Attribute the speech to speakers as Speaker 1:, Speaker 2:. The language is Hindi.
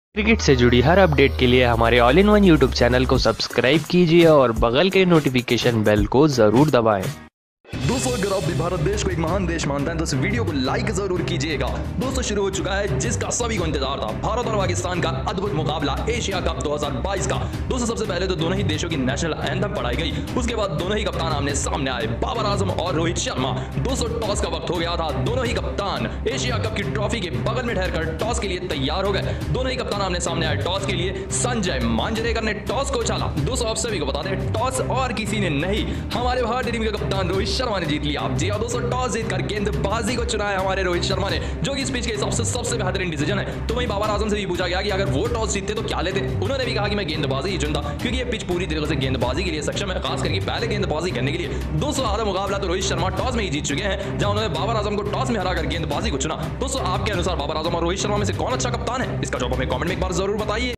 Speaker 1: क्रिकेट से जुड़ी हर अपडेट के लिए हमारे all in one YouTube channel को सब्सक्राइब कीजिए और बगल के नोटिफिकेशन बेल को जरूर दबाएं।
Speaker 2: दोस्तों, अगर आप भी भारत देश को एक महान देश मानते हैं तो इस वीडियो को लाइक जरूर कीजिएगा। दोस्तों, शुरू हो चुका है जिसका सभी को इंतजार था, भारत और पाकिस्तान का अद्भुत मुकाबला एशिया कप 2022 का। दोस्तों, सबसे पहले तो दोनों ही देशों की नेशनल एंथम पढ़ाई गई, उसके बाद दोनों ही कप्तान आमने सामने आए, बाबर आजम और रोहित शर्मा। दोस्तों, टॉस का वक्त हो गया था, दोनों ही कप्तान एशिया कप की ट्रॉफी के बगल में ठहरकर टॉस के लिए तैयार हो गए। दोनों ही कप्तान आमने सामने आए टॉस के लिए। संजय मांजरेकर ने टॉस को उछाला। दोस्तों, आप सभी को बता दें, टॉस और किसी ने नहीं, हमारे भारतीय टीम के कप्तान रोहित शर्मा ने जीत लिया। जी हाँ दोस्तों, टॉस जीतकर गेंदबाजी को चुना है हमारे रोहित शर्मा ने, जो कि इस पिच के हिसाब से सबसे बेहतरीन डिसीजन है। तो वहीं बाबर आजम से भी पूछा गया कि अगर वो टॉस जीतते तो क्या लेते। उन्होंने भी कहा कि मैं गेंदबाजी ही चुनता, क्योंकि ये पिच पूरी तरीके से गेंदबाजी के लिए सक्षम है, खास करके पहले गेंदबाजी करने के लिए। दोस्तों, आधा मुकाबला तो रोहित शर्मा टॉस में ही जीत चुके हैं, जहां उन्होंने बाबर आजम को टॉस में हराकर गेंदबाजी को चुना। दोस्तों, आपके अनुसार बाबर आजम और रोहित शर्मा में से कौन अच्छा कप्तान है? इसका जवाब हमें कमेंट में एक बार जरूर बताइए।